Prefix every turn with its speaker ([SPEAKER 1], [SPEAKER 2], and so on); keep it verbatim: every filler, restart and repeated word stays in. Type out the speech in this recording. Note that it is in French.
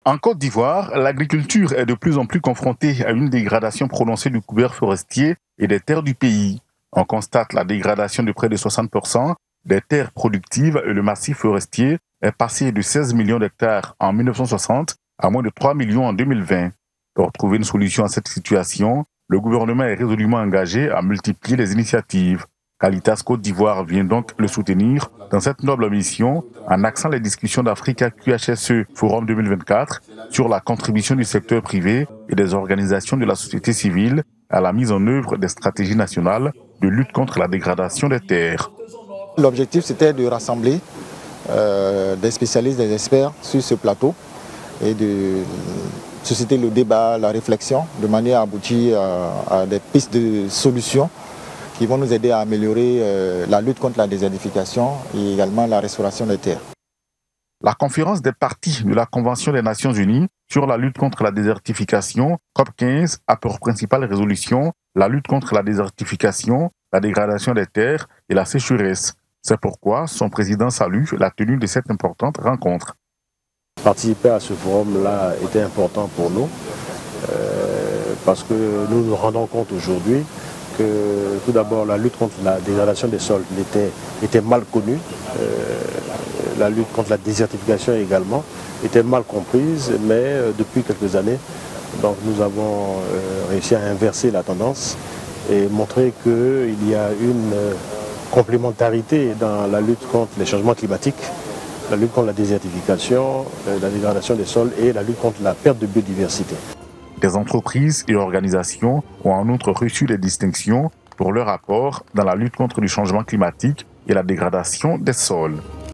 [SPEAKER 1] En Côte d'Ivoire, l'agriculture est de plus en plus confrontée à une dégradation prononcée du couvert forestier et des terres du pays. On constate la dégradation de près de soixante pour cent des terres productives et le massif forestier est passé de seize millions d'hectares en mille neuf cent soixante à moins de trois millions en deux mille vingt. Pour trouver une solution à cette situation, le gouvernement est résolument engagé à multiplier les initiatives. Caritas Côte d'Ivoire vient donc le soutenir dans cette noble mission en axant les discussions d'Africa Q H S E Forum deux mille vingt-quatre sur la contribution du secteur privé et des organisations de la société civile à la mise en œuvre des stratégies nationales de lutte contre la dégradation des terres.
[SPEAKER 2] L'objectif, c'était de rassembler euh, des spécialistes, des experts sur ce plateau et de susciter le débat, la réflexion, de manière à aboutir à, à des pistes de solutions qui vont nous aider à améliorer euh, la lutte contre la désertification et également la restauration des terres.
[SPEAKER 1] La conférence des parties de la Convention des Nations Unies sur la lutte contre la désertification, COP quinze, a pour principale résolution la lutte contre la désertification, la dégradation des terres et la sécheresse. C'est pourquoi son président salue la tenue de cette importante rencontre.
[SPEAKER 3] Participer à ce forum-là était important pour nous euh, parce que nous nous rendons compte aujourd'hui que tout d'abord la lutte contre la dégradation des sols était, était mal connue, euh, la lutte contre la désertification également était mal comprise, mais euh, depuis quelques années, donc nous avons euh, réussi à inverser la tendance et montrer qu'il y a une euh, complémentarité dans la lutte contre les changements climatiques, la lutte contre la désertification, euh, la dégradation des sols et la lutte contre la perte de biodiversité.
[SPEAKER 1] Des entreprises et organisations ont en outre reçu des distinctions pour leur apport dans la lutte contre le changement climatique et la dégradation des sols.